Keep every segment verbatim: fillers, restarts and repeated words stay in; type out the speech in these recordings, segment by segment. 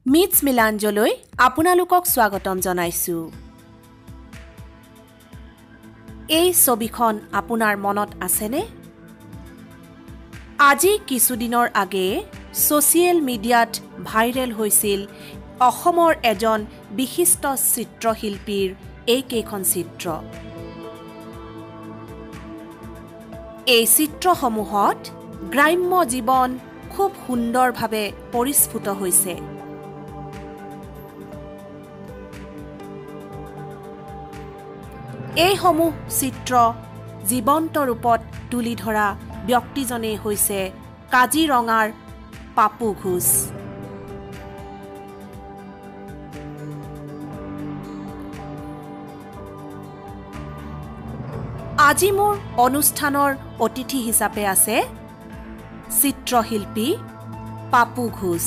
Mitch মিলাঞ্জলৈ আপোনালোকক স্বাগতম জনাইছো। এই ছবিখন আপোনাৰ মনত আছেনে? আজি কিছুদিনৰ আগে ছ'চিয়েল মিডিয়াত ভাইৰেল হৈছিল অসমৰ এজন বিশিষ্ট চিত্ৰশিল্পীৰ এই কেইখন চিত্ৰ। এই চিত্ৰসমূহত গ্ৰাম্য জীৱন খুব সুন্দৰভাৱে পৰিস্ফুট হৈছে। এই সমূহ চিত্ৰ জীৱন্ত ৰূপত তুলি ধৰা ব্যক্তিজনে হৈছে কাজিৰঙাৰ পাপু ঘোষ। আজি মোৰ অনুষ্ঠানৰ অতিথি হিচাপে আছে চিত্ৰশিল্পী পাপু ঘোষ।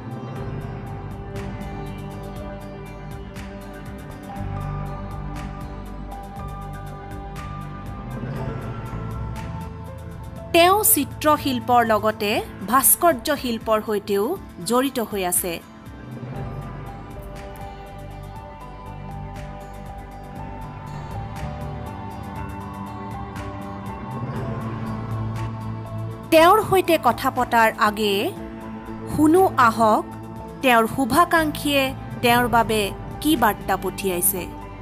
তেওঁ চিত্ৰশিল্পৰ লগতে ভাস্কৰ্য শিল্পৰ সৈতেও জড়িত হৈ আছে। তেওঁৰ সৈতে কথা পতাৰ আগেয়ে শুনো আহক তেওঁৰ শুভাকাংক্ষীয়ে তেওঁৰ বাবে কি বাৰ্তা পঠিয়াইছে।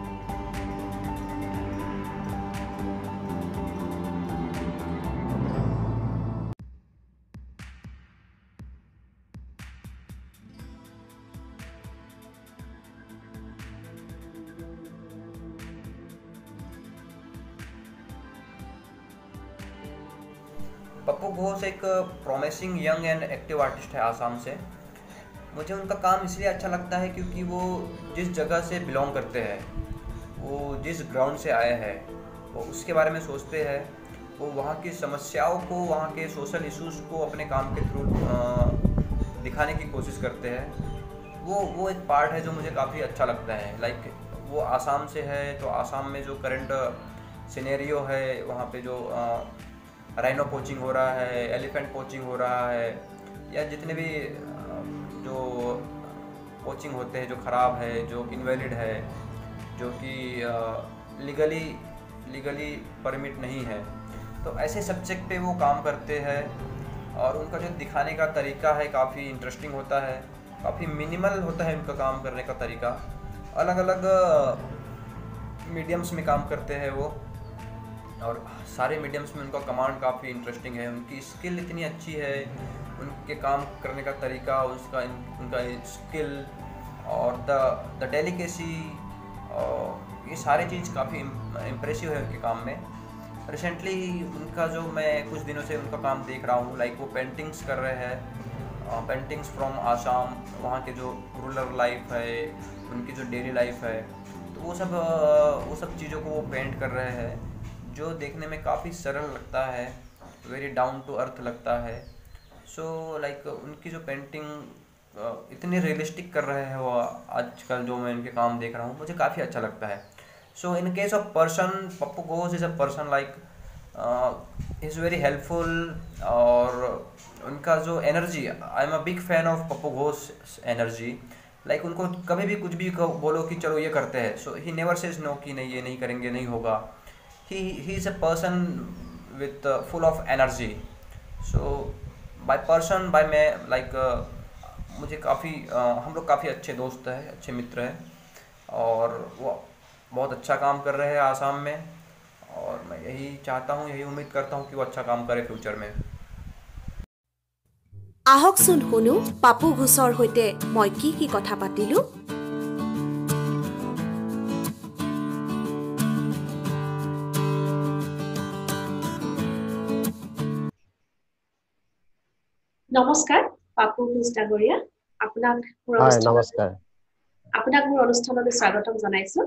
पप्पू घोष एक promising young and active artist है आसाम से। मुझे उनका काम इसलिए अच्छा लगता है क्योंकि वो जिस जगह से बिलोंग करते हैं, वो जिस ग्राउंड से आए हैं, वो उसके बारे में सोचते हैं। वो वहाँ की समस्याओं को, वहाँ के सोशल इश्यूज़ को अपने काम के थ्रू दिखाने की कोशिश करते हैं। वो वो एक पार्ट है जो मुझे काफ़ी अच्छा लगता है। लाइक वो आसाम से है तो आसाम में जो करंट सिनेरियो है, वहाँ पे जो राइनो पोचिंग हो रहा है, एलिफेंट पोचिंग हो रहा है, या जितने भी जो पोचिंग होते हैं जो ख़राब है, जो इनवैलिड है, जो कि लीगली लीगली परमिट नहीं है, तो ऐसे सब्जेक्ट पे वो काम करते हैं। और उनका जो दिखाने का तरीका है काफ़ी इंटरेस्टिंग होता है, काफ़ी मिनिमल होता है उनका काम करने का तरीका। अलग अलग मीडियम्स में काम करते हैं वो, और सारे मीडियम्स में उनका कमांड काफ़ी इंटरेस्टिंग है। उनकी स्किल इतनी अच्छी है, उनके काम करने का तरीका, उसका उनका स्किल और द द डेलिकेसी, ये सारे चीज़ काफ़ी इम्प्रेसिव है उनके काम में। रिसेंटली उनका जो मैं कुछ दिनों से उनका काम देख रहा हूँ, लाइक वो पेंटिंग्स कर रहे हैं, पेंटिंग्स फ्रॉम आसाम, वहाँ के जो रूरल लाइफ है, उनकी जो डेली लाइफ है, तो वो सब वो सब चीज़ों को वो पेंट कर रहे हैं, जो देखने में काफ़ी सरल लगता है, वेरी डाउन टू अर्थ लगता है। सो so, लाइक like, उनकी जो पेंटिंग इतनी रियलिस्टिक कर रहे हैं वो आजकल जो मैं इनके काम देख रहा हूँ, मुझे काफ़ी अच्छा लगता है। So in case of person, Pappu Ghosh is a person like is very helpful. और उनका जो energy, I am a big fan of Pappu Ghosh energy. Like उनको कभी भी कुछ भी बोलो कि चलो ये करते हैं, so he never says no कि नहीं ये नहीं करेंगे, नहीं होगा। He he is a person with uh, full of energy. So by person by मैं like uh, मुझे काफ़ी uh, हम लोग काफ़ी अच्छे दोस्त हैं, अच्छे मित्र हैं, और वो बहुत अच्छा काम कर रहे हैं आसाम में। और मैं यही चाहता हूँ, यही उम्मीद करता हूँ कि वो अच्छा काम करे फ्यूचर में। আহকচোন শুনো পাপু ঘোষৰ সৈতে মই কি কি কথা পাতিলো। নমস্কাৰ পাপু ঘোষ ডাঙৰীয়া, আপোনাক মোৰ নমস্কাৰ আপোনাক মোৰ অনুষ্ঠানলৈ স্বাগতম জনাইছো।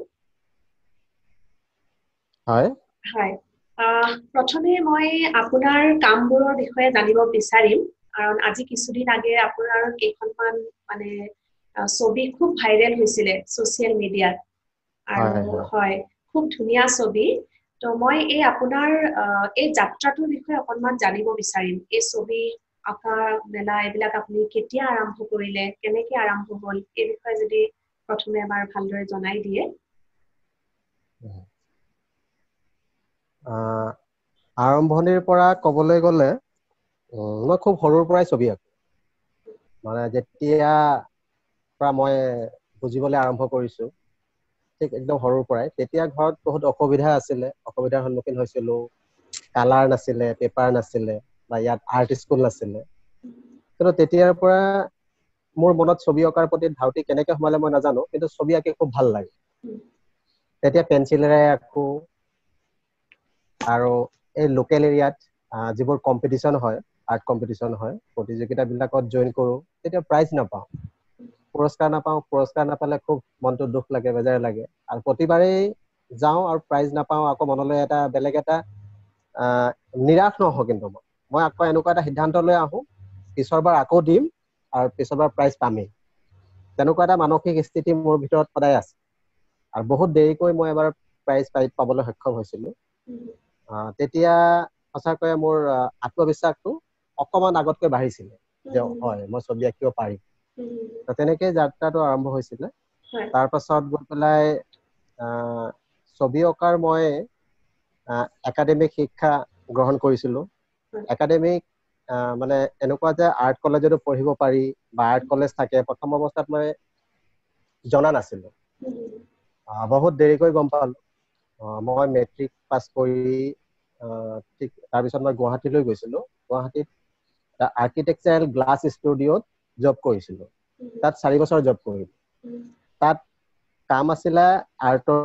হয় হয়, প্ৰথমে মই আপোনাৰ কামবোৰৰ বিষয়ে জানিব বিচাৰিম, কাৰণ আজি কিছুদিন আগে আপোনাৰ কেইখনমান মানে ছবি খুব ভাইৰেল হৈছিলে ছ'চিয়েল মিডিয়াত, আৰু হয় খুব ধুনীয়া ছবি। তো মই এই আপোনাৰ এই যাত্ৰাটোৰ বিষয়ে অকণমান জানিব বিচাৰিম। এই ছবি আঁকা মেলা এইবিলাক আপুনি কেতিয়া আৰম্ভ কৰিলে, কেনেকে আৰম্ভ হ'ল, এই বিষয়ে যদি প্ৰথমে এবাৰ ভালদৰে জনাই দিয়ে। আৰম্ভণিৰ পৰা ক'বলৈ গ'লে মই খুব সৰুৰ পৰাই ছবি আঁকো। মানে যেতিয়া পৰা মই বুজিবলৈ আৰম্ভ কৰিছো, ঠিক একদম সৰুৰ পৰাই। তেতিয়া ঘৰত বহুত অসুবিধা আছিলে, অসুবিধাৰ সন্মুখীন হৈছিলো। কালাৰ নাছিলে, পেপাৰ নাছিলে, বা ইয়াত আৰ্ট স্কুল নাছিলে। কিন্তু তেতিয়াৰ পৰা মোৰ মনত ছবি অঁকাৰ প্ৰতি ধাউতি কেনেকে সোমালে মই নাজানো, কিন্তু ছবি আঁকি খুব ভাল লাগে। তেতিয়া পেঞ্চিলেৰে আঁকো, আৰু এই লোকেল এৰিয়াত যিবোৰ কম্পিটিশ্যন হয়, আৰ্ট কম্পিটিশ্যন হয়, প্ৰতিযোগিতাবিলাকত জইন কৰোঁ। তেতিয়া প্ৰাইজ নাপাওঁ, পুৰস্কাৰ নাপাওঁ। পুৰস্কাৰ নাপালে খুব মনটো দুখ লাগে, বেজাৰ লাগে। আৰু প্ৰতিবাৰেই যাওঁ আৰু প্ৰাইজ নাপাওঁ, আকৌ মনলৈ এটা বেলেগ এটা আহ নিৰাশ নহওঁ। কিন্তু মই মই আকৌ এনেকুৱা এটা সিদ্ধান্ত লৈ আহোঁ, পিছৰবাৰ আকৌ দিম আৰু পিছৰবাৰ প্ৰাইজ পামেই। তেনেকুৱা এটা মানসিক স্থিতি মোৰ ভিতৰত সদায় আছে। আৰু বহুত দেৰিকৈ মই এবাৰ প্ৰাইজ পাই পাবলৈ সক্ষম হৈছিলোঁ। তেতিয়া সঁচাকৈয়ে মোৰ আত্মবিশ্বাসটো অকণমান আগতকৈ বাঢ়িছিলে, যে হয় মই ছবি আঁকিব পাৰিম। তেনেকৈ যাত্ৰাটো আৰম্ভ হৈছিলে। তাৰ পাছত গৈ পেলাই ছবি অঁকাৰ মই একাডেমিক শিক্ষা গ্ৰহণ কৰিছিলোঁ। একাডেমিক মানে এনেকুৱা যে আৰ্ট কলেজতো পঢ়িব পাৰি বা আৰ্ট কলেজ থাকে, প্ৰথম অৱস্থাত মই জনা নাছিলোঁ। বহুত দেৰিকৈ গম পালোঁ। মই মেট্ৰিক পাছ কৰি ঠিক তাৰপিছত মই গুৱাহাটীলৈ গৈছিলোঁ। গুৱাহাটীত আৰ্কিটেকচাৰেল গ্লাছ ষ্টুডিঅ'ত জব কৰিছিলোঁ। তাত চাৰি বছৰ জব কৰিলোঁ। তাত কাম আছিলে আৰ্টৰ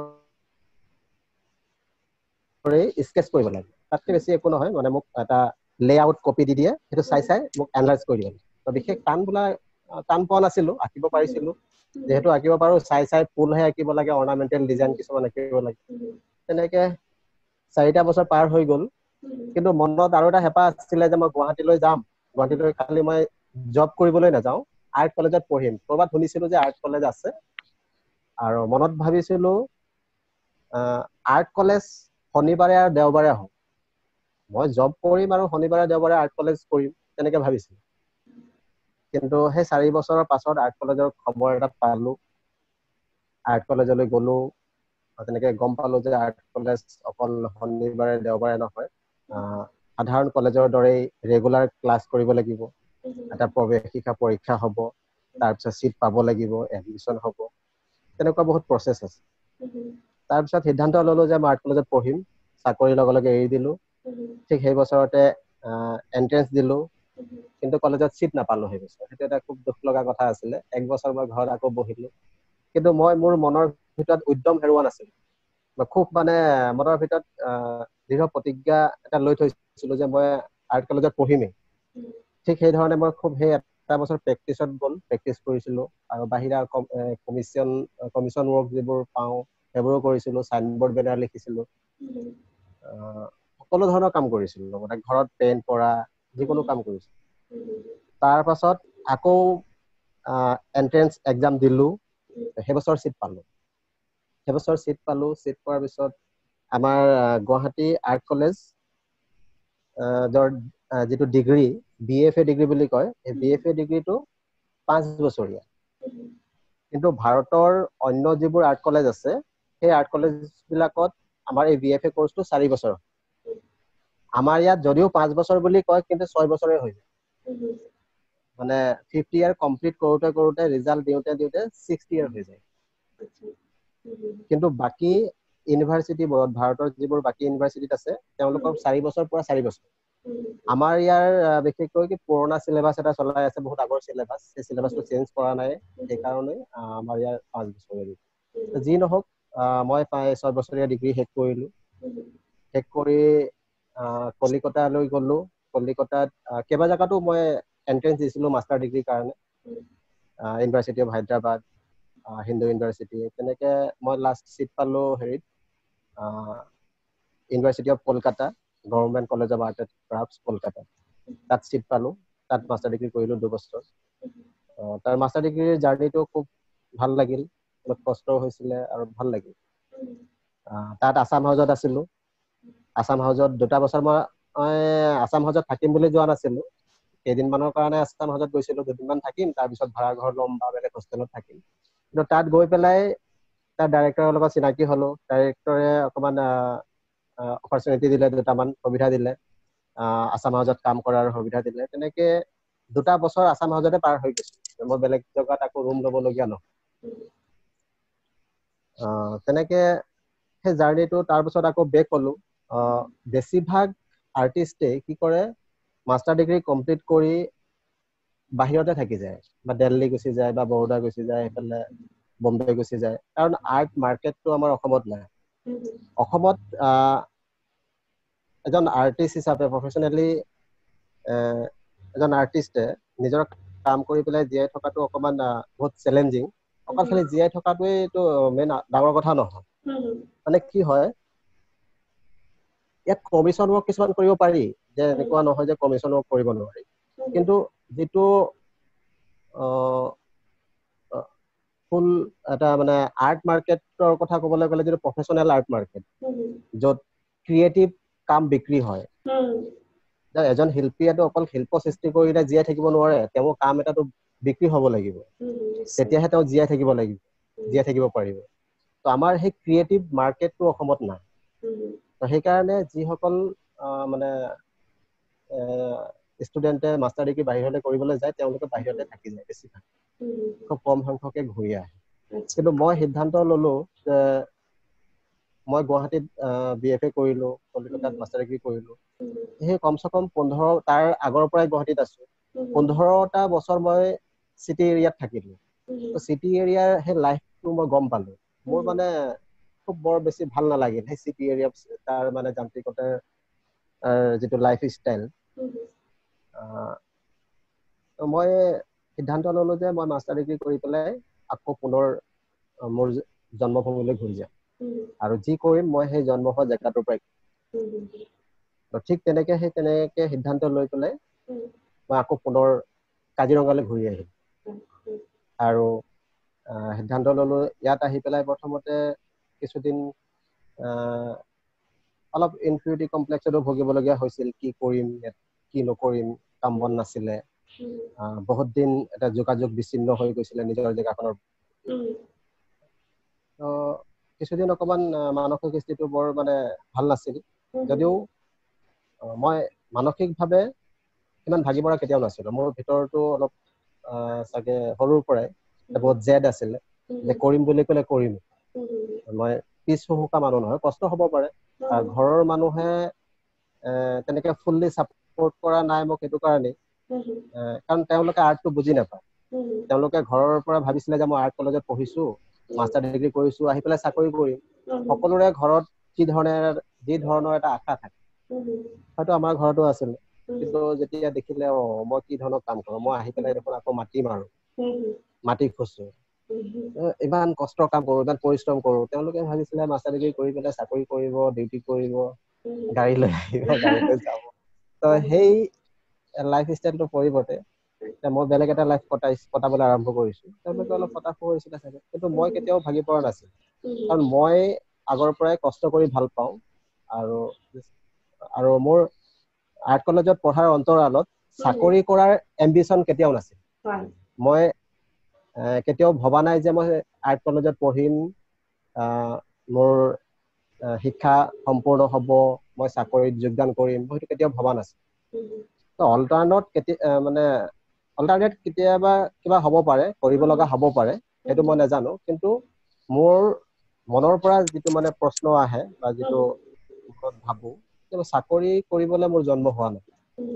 স্কেচ কৰিব লাগে, তাতকৈ বেছি একো নহয়। মানে মোক এটা লে আউট কপি দি দিয়ে, সেইটো চাই চাই মোক এনালাইজ কৰি দিয়ে। তো বিশেষ টান বোলা টান পোৱা নাছিলোঁ, আঁকিব পাৰিছিলোঁ। যিহেতু আঁকিব পাৰোঁ, চাই চাই ফুলহে আঁকিব লাগে, অৰ্নামেণ্টেল ডিজাইন কিছুমান আঁকিব লাগে। তেনেকৈ চাৰিটা বছৰ পাৰ হৈ গ'ল। কিন্তু মনত আৰু এটা হেঁপাহ আছিলে যে মই গুৱাহাটীলৈ যাম, গুৱাহাটীলৈ খালি মই জব কৰিবলৈ নাযাওঁ, আৰ্ট কলেজত পঢ়িম। ক'ৰবাত শুনিছিলোঁ যে আৰ্ট কলেজ আছে, আৰু মনত ভাবিছিলোঁ আৰ্ট কলেজ শনিবাৰে আৰু দেওবাৰে আহোঁ, মই জব কৰিম আৰু শনিবাৰে দেওবাৰে আৰ্ট কলেজ কৰিম, তেনেকৈ ভাবিছিলোঁ। কিন্তু সেই চাৰি বছৰৰ পাছত আৰ্ট কলেজৰ খবৰ এটা পালোঁ। আৰ্ট কলেজলৈ গ'লোঁ, তেনেকৈ গম পালোঁ যে আৰ্ট কলেজ অকল শনিবাৰে দেওবাৰে নহয়, সাধাৰণ কলেজৰ দৰেই ৰেগুলাৰ ক্লাছ কৰিব লাগিব, এটা প্ৰৱেশিকা পৰীক্ষা হ'ব, তাৰপিছত চিট পাব লাগিব, এডমিশ্যন হ'ব, তেনেকুৱা বহুত প্ৰচেছ আছে। তাৰপিছত সিদ্ধান্ত ল'লোঁ যে মই আৰ্ট কলেজত পঢ়িম, চাকৰিৰ লগে লগে এৰি দিলোঁ। ঠিক সেই বছৰতে এণ্ট্ৰেঞ্চ দিলোঁ, কিন্তু কলেজত চিট নাপালোঁ সেই বছৰ। সেইটো এটা খুব দুখ লগা কথা আছিলে। এক বছৰ মই ঘৰত আকৌ বহিলোঁ, কিন্তু মই মোৰ মনৰ ভিতৰত উদ্যম হেৰুওৱা নাছিলোঁ। মই খুব মানে মনৰ ভিতৰত দৃঢ় প্ৰতিজ্ঞা এটা লৈ থৈছিলোঁ যে মই আৰ্ট কলেজত পঢ়িমেই। ঠিক সেইধৰণে মই খুব সেই এটা বছৰ প্ৰেক্টিছত গ'ল, প্ৰেক্টিচ কৰিছিলোঁ। আৰু বাহিৰা কমিশ্যন কমিশ্যন ৱৰ্ক যিবোৰ পাওঁ সেইবোৰো কৰিছিলোঁ, চাইনবোৰ্ড বেনাৰ লিখিছিলোঁ, সকলো ধৰণৰ কাম কৰিছিলোঁ। লগতে ঘৰত পেইণ্ট কৰা, যিকোনো কাম কৰিছিলোঁ। তাৰ পাছত আকৌ এণ্ট্ৰেঞ্চ এক্সাম দিলোঁ, সেইবছৰ চিট পালোঁ। সেইবছৰ চিট পালোঁ। চিট পোৱাৰ পিছত আমাৰ গুৱাহাটী আৰ্ট কলেজ যিটো degree, B F A degree বুলি কয়, সেই বি এফ এ ডিগ্ৰীটো পাঁচ বছৰীয়া। কিন্তু ভাৰতৰ অন্য যিবোৰ আৰ্ট কলেজ আছে, সেই আৰ্ট কলেজবিলাকত আমাৰ এই বি এফ এ কোৰ্চটো চাৰি বছৰ। আমাৰ ইয়াত যদিও পাঁচ বছৰ বুলি কয়, কিন্তু ছয় বছৰে হৈ যায়। মানে ফিফথ ইয়াৰ কমপ্লিট কৰোঁতে কৰোঁতে ৰিজাল্ট দিওঁতে দিওঁতে ছিক্সথ ইয়াৰ হৈ যায়। কিন্তু বাকী ইউনিভাৰ্চিটিবোৰত, ভাৰতৰ যিবোৰ বাকী ইউনিভাৰ্চিটিত আছে, তেওঁলোকৰ চাৰি বছৰ পৰা চাৰি বছৰ। আমাৰ ইয়াৰ বিশেষকৈ কি পুৰণা চিলেবাছ এটা চলাই আছে, বহুত আগৰ চিলেবাছ। সেই চিলেবাছটো চেঞ্জ কৰা নাই, সেইকাৰণে আমাৰ ইয়াৰ পাঁচ বছৰীয়া। যি নহওক, মই প্ৰায় ছয় বছৰীয়া ডিগ্ৰী শেষ কৰিলোঁ। শেষ কৰি কলিকতালৈ গ'লোঁ। কলিকতাত কেইবা জেগাতো মই এণ্ট্ৰেঞ্চ দিছিলোঁ মাষ্টাৰ ডিগ্ৰীৰ কাৰণে, university of Hyderabad, Hindu university. তেনেকৈ মই লাষ্ট চিট পালোঁ হেৰিত, university of Kolkata, government college of art and crafts, Kolkata. তাত চিট পালোঁ। তাত মাষ্টাৰ ডিগ্ৰী কৰিলোঁ দুবছৰ। তাৰ মাষ্টাৰ ডিগ্ৰীৰ জাৰ্ণিটো খুব ভাল লাগিল, বহুত কষ্টও হৈছিলে আৰু ভাল লাগিল। তাত আছাম হাউচত আছিলোঁ। আছাম হাউচত দুটা বছৰ মই আছাম হাউচত থাকিম বুলি যোৱা নাছিলোঁ। কেইদিনমানৰ কাৰণে আছাম হাউচত গৈছিলোঁ, দুদিনমান থাকিম, তাৰপিছত ভাড়া ঘৰ ল'ম বা বেলেগ হোষ্টেলত থাকিম। কিন্তু তাত গৈ পেলাই তাৰ ডাইৰেক্টৰৰ লগত চিনাকি হ'লোঁ। ডাইৰেক্টৰে অকণমান অপৰচুনিটি দিলে, দুটামান সুবিধা দিলে, আছাম হাউচত কাম কৰাৰ সুবিধা দিলে। তেনেকে দুটা বছৰ আছাম হাউচতে পাৰ হৈ গৈছে। মই বেলেগ জেগাত আকৌ ৰুম ল'বলগীয়া নহয়। তেনেকে সেই জাৰ্ণিটো তাৰপিছত আকৌ বেক হ'লোঁ। বেছিভাগ আৰ্টিষ্টে কি কৰে, মাষ্টাৰ ডিগ্ৰী কমপ্লিট কৰি বাহিৰতে থাকি যায়, বা দিল্লী গুচি যায়, বা বৰোদা গুচি যায়, সেইফালে বম্বে গুচি যায়। কাৰণ আৰ্ট মাৰ্কেটটো আমাৰ অসমত নাই। অসমত এজন আৰ্টিষ্ট হিচাপে প্ৰফেচনেলি এজন আৰ্টিষ্টে নিজৰ কাম কৰি পেলাই জীয়াই থকাটো অকণমান বহুত চেলেঞ্জিং। অকল খালি জীয়াই থকাটোৱেইটো মেইন ডাঙৰ কথা নহয়। মানে কি হয়, ইয়াত কমিশ্যন ৱৰ্ক কিছুমান কৰিব পাৰি, যে এনেকুৱা নহয় যে কমিশ্যন ৱৰ্ক কৰিব নোৱাৰি। কিন্তু যিটো ফুল এটা মানে আৰ্ট মাৰ্কেটৰ কথা ক'বলৈ গ'লে, যিটো প্ৰফেচনেল আৰ্ট মাৰ্কেট, য'ত ক্ৰিয়েটিভ কাম বিক্ৰী হয়, এজন শিল্পীয়েতো অকল শিল্প সৃষ্টি কৰিলে জীয়াই থাকিব নোৱাৰে, তেওঁৰ কাম এটাতো বিক্ৰী হ'ব লাগিব, তেতিয়াহে তেওঁ জীয়াই থাকিব লাগিব, জীয়াই থাকিব পাৰিব। তো আমাৰ সেই ক্ৰিয়েটিভ মাৰ্কেটটো অসমত নাই। তো সেইকাৰণে যিসকল মানে ষ্টুডেণ্টে মাষ্টাৰ ডিগ্ৰী বাহিৰলৈ কৰিবলৈ যায়, তেওঁলোকে বাহিৰতে থাকি যায় বেছিভাগ, খুব কম সংখ্যকে ঘূৰি আহে। কিন্তু মই সিদ্ধান্ত ল'লোঁ যে মই গুৱাহাটীত বি এফ এ কৰিলোঁ, কলিকতাত মাষ্টাৰ ডিগ্ৰী কৰিলোঁ। সেই কমচে কম পোন্ধৰ, তাৰ আগৰ পৰাই গুৱাহাটীত আছোঁ, পোন্ধৰটা বছৰ মই চিটি এৰিয়াত থাকিলোঁ। তো চিটি এৰিয়াৰ সেই লাইফটো মই গম পালোঁ। মোৰ মানে খুব বৰ বেছি ভাল নালাগিল সেই চিটি এৰিয়া, তাৰ মানে যান্ত্ৰিকতাৰ যিটো লাইফ ষ্টাইল। মই সিদ্ধান্ত ল'লোঁ যে মই মাষ্টাৰ ডিগ্ৰী কৰি পেলাই আকৌ পুনৰ মোৰ জন্মভূমিলৈ ঘূৰি যাম, আৰু যি কৰিম মই সেই জন্ম হোৱা জেগাটোৰ পৰাই। ঠিক তেনেকে সেই তেনেকে সিদ্ধান্ত লৈ পেলাই মই আকৌ পুনৰ কাজিৰঙালৈ ঘূৰি আহিম। আৰু সিদ্ধান্ত ল'লোঁ ইয়াত আহি পেলাই প্ৰথমতে কিছুদিন অলপ ইনফিউৰিটি কমপ্লেক্সতো ভুগিবলগীয়া হৈছিল। কি কৰিম, কি নকৰিম, কাম বন নাছিলে, বহুত দিন এটা যোগাযোগ বিচ্ছিন্ন হৈ গৈছিলে নিজৰ জেগাখনৰ। তো কিছুদিন অকণমান মানসিক স্থিতিটো বৰ মানে ভাল নাছিল, যদিও মই মানসিকভাৱে ইমান ভাগি পৰা কেতিয়াও নাছিলোঁ। মোৰ ভিতৰতো অলপ চাগে সৰুৰ পৰাই বহুত জেদ আছিলে যে কৰিম বুলি ক'লে কৰিম। মই পিছ হুহুকা মানুহ নহয়, কষ্ট হ'ব পাৰে। ঘৰৰ মানুহে তেনেকে ফুল্লি ছাপোৰ্ট কৰা নাই মোক সেইটো কাৰণেই, কাৰণ তেওঁলোকে আৰ্টটো বুজি নাপায়। তেওঁলোকে ঘৰৰ পৰা ভাবিছিলে যে মই আৰ্ট কলেজত পঢ়িছোঁ, মাষ্টাৰ ডিগ্ৰী কৰিছোঁ, আহি পেলাই চাকৰি কৰিম। সকলোৰে ঘৰত যি ধৰণে যি ধৰণৰ এটা আশা থাকে, হয়তো আমাৰ ঘৰতো আছিলে। কিন্তু যেতিয়া দেখিলে অ মই কি ধৰণৰ কাম কৰোঁ, মই আহি পেলাই দেখোন আকৌ মাটি মাৰোঁ, মাটি খচোঁ, ইমান কষ্টৰ কাম কৰোঁ, ইমান পৰিশ্ৰম কৰোঁ, তেওঁলোকে ভাবিছিলে মাষ্টাৰ ডিগ্ৰী কৰি পেলাই চাকৰি কৰিব, ডিউটি কৰিব, গাড়ী লৈ আহিব, গাড়ী লৈ যাব। তো সেই লাইফ ষ্টাইলটোৰ পৰিৱৰ্তে মই বেলেগ এটা লাইফ কটাই কটাবলৈ আৰম্ভ কৰিছোঁ। তেওঁলোকে অলপ হতাশ হৈছিলে চাগে, কিন্তু মই কেতিয়াও ভাগি পৰা নাছিলোঁ। কাৰণ মই আগৰ পৰাই কষ্ট কৰি ভাল পাওঁ, আৰু আৰু মোৰ আৰ্ট কলেজত পঢ়াৰ অন্তৰালত চাকৰি কৰাৰ এম্বিশ্যন কেতিয়াও নাছিল। মই কেতিয়াও ভবা নাই যে মই আৰ্ট কলেজত পঢ়িম, মোৰ শিক্ষা সম্পূৰ্ণ হ'ব, মই চাকৰিত যোগদান কৰিম, মই সেইটো কেতিয়াও ভবা নাছিলোঁ। তো অল্টাৰনেট কেতিয়া মানে অল্টাৰনেট কেতিয়াবা কিবা হ'ব পাৰে, কৰিব লগা হ'ব পাৰে, সেইটো মই নাজানো। কিন্তু মোৰ মনৰ পৰা যিটো মানে প্ৰশ্ন আহে বা যিটো মনত ভাবোঁ, চাকৰি কৰিবলৈ মোৰ জন্ম হোৱা নাই।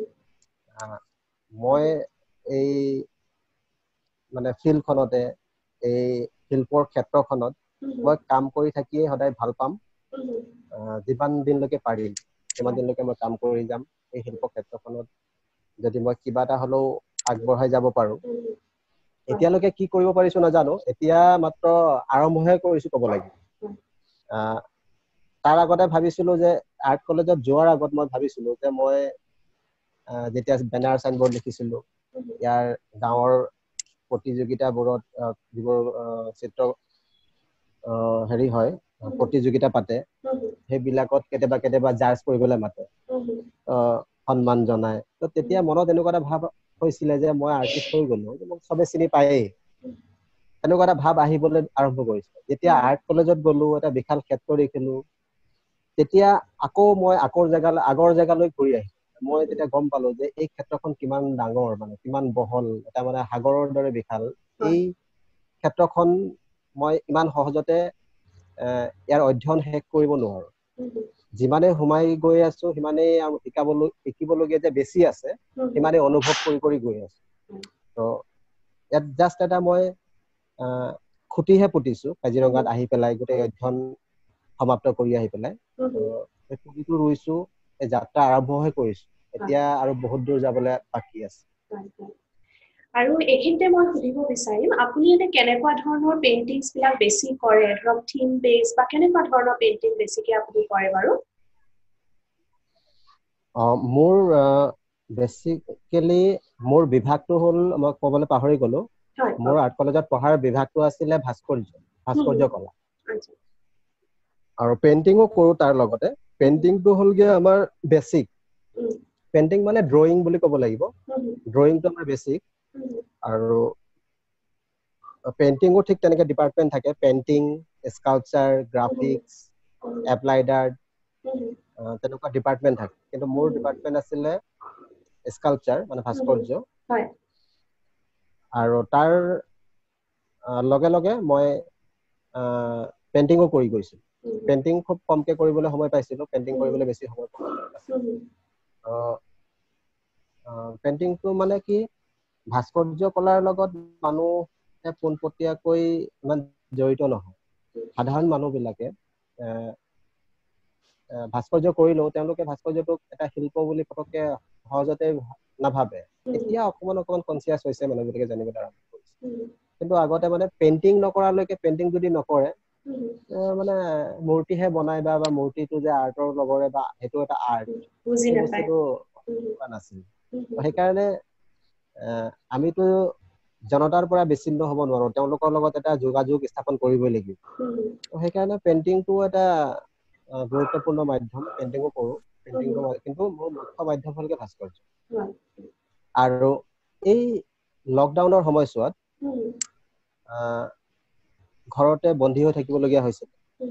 মই এই মানে ফিল্ডখনতে, এই শিল্পৰ ক্ষেত্ৰখনত মই কাম কৰি থাকিয়ে সদায় ভাল পাম। যিমান দিনলৈকে পাৰিম সিমান দিনলৈকে মই কাম কৰি যাম। এই শিল্প ক্ষেত্ৰখনত যদি মই কিবা এটা হ'লেও আগবঢ়াই যাব পাৰোঁ। এতিয়ালৈকে কি কৰিব পাৰিছোঁ নাজানো, এতিয়া মাত্ৰ আৰম্ভহে কৰিছোঁ ক'ব লাগিব। তাৰ আগতে ভাবিছিলোঁ যে আৰ্ট কলেজত যোৱাৰ আগত মই ভাবিছিলোঁ যে মই যেতিয়া বেনাৰ চাইনবোৰ্ড লিখিছিলোঁ, ইয়াৰ গাঁৱৰ প্ৰতিযোগিতাবোৰত যিবোৰ চিত্ৰ হেৰি হয়, প্ৰতিযোগিতা পাতে, সেইবিলাকত কেতিয়াবা কেতিয়াবা জাজ কৰিবলৈ মাতে। সন্মান জনায় তো তেতিয়া মনত এনেকুৱা এটা ভাৱ হৈছিলে যে মই আৰ্টিষ্ট হৈ গ'লো মোক চবে চিনি পায়েই এনেকুৱা এটা ভাৱ আহিবলৈ আৰম্ভ কৰিছে যেতিয়া আৰ্ট কলেজত গ'লো এটা বিশাল ক্ষেত্ৰ দেখিলো তেতিয়া আকৌ মই আগৰ জেগালৈ আগৰ জেগালৈ ঘূৰি আহিলো মই তেতিয়া গম পালো যে এই ক্ষেত্ৰখন কিমান ডাঙৰ মানে কিমান বহল এটা মানে সাগৰৰ দৰে বিশাল এই ক্ষেত্ৰখন মই ইমান সহজতে ইয়াৰ অধ্যয়ন শেষ কৰিব নোৱাৰো যিমানে সোমাই গৈ আছো সিমানেই শিকাবলৈ শিকিবলগীয়া যে বেছি আছে সিমানেই অনুভৱ কৰি কৰি গৈ আছো তো ইয়াত জাষ্ট এটা মই খুঁটিহে পুতিছো কাজিৰঙাত আহি পেলাই গোটেই অধ্যয়ন সমাপ্ত কৰি আহি পেলাই এই পুলিটো ৰুইছো এই যাত্ৰা আৰম্ভহে কৰিছো এতিয়া আৰু বহুত দূৰ যাবলৈ বাকী আছে আৰু এইখিনিতে মই সুধিব বিচাৰিম আপুনি এনে কেনেকুৱা ধৰণৰ পেইন্টিংছ বিলাক বেছি কৰে ধৰক থিম বেস বা কেনেকুৱা ধৰণৰ পেইন্টিং বেছিকে আপুনি কৰে বাৰু মোৰ বেসিক্যালি মোৰ বিভাগটো হ'ল মই ক'বলৈ পাহৰি গলো মোৰ আৰ্ট কলেজত পঢ়াৰ বিভাগটো আছিলে ভাস্কৰ্য ভাস্কৰ্য কলা আৰু পেইন্টিংও কৰো তাৰ লগতে পেইন্টিংটো হ'লগে আমাৰ বেসিক পেইন্টিং মানে ড্ৰয়িং বুলি ক'ব লাগিব ড্ৰয়িংটো আমাৰ বেসিক আৰু পেইন্টিংও ঠিক তেনেকে ডিপাৰ্টমেন্ট থাকে painting sculpture graphics applied art তেনেকুৱা ডিপাৰ্টমেন্ট থাকে কিন্তু মোৰ ডিপাৰ্টমেন্ট আছিলে স্কাল্পচাৰ মানে ভাস্কৰ্য আৰু তাৰ লগে লগে মই পেইন্টিংও কৰি গৈছো পেইন্টিং খুব কমকে কৰিবলৈ সময় পাইছিলো পেইন্টিং কৰিবলৈ বেছি সময় পাইছিলো পেইন্টিংটো মানে কি ভাস্কৰ্য কলাৰ লগত মানুহে পোনপটীয়াকৈ ইমান জড়িত নহয় সাধাৰণ মানুহবিলাকে ভাস্কৰ্য কৰিলেও তেওঁলোকে ভাস্কৰ্যটোক এটা শিল্প বুলি পটককে সহজতে নাভাবে এতিয়া অকমান অকমান কনচিয়াছ হৈছে মানুহবিলাকে জানিবলৈ আৰম্ভ কৰিছে কিন্তু আগতে মানে পেইন্টিং নকৰালৈকে পেইন্টিং যদি নকৰে মানে মূৰ্তিহে বনাই বা বা মূৰ্তিটো যে আৰ্টৰ লগৰে বা সেইটো এটা আৰ্ট বুজি নাপায় নাছিল সেইকাৰণে আমিতো জনতাৰ পৰা বিচ্ছিন্ন হ'ব নোৱাৰো তেওঁলোকৰ লগত এটা যোগাযোগ স্থাপন কৰিবই লাগিব সেইকাৰণে পেইন্টিংটো এটা গুৰুত্বপূৰ্ণ মাধ্যম পেইন্টিংও কৰো পেইন্টিংটো কিন্তু মোৰ মুখ্য মাধ্যম হ'লগে ভাস্কৰ্য আৰু এই লকডাউনৰ সময়ছোৱাত ঘৰতে বন্দী হৈ থাকিবলগীয়া হৈছিল